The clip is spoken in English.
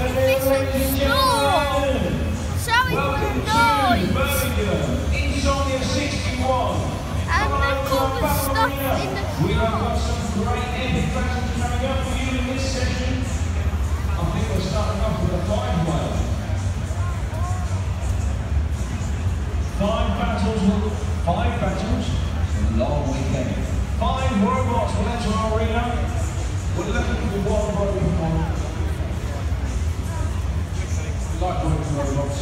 Sorry for the noise. Insomnia 61. And then call the stuff in the We have got car. some great epic battles coming up for you in this session. I think we're starting off with a 5-way. 5 battles in a long weekend. 5 robots will enter our arena. We're looking for one robot. We like working robots.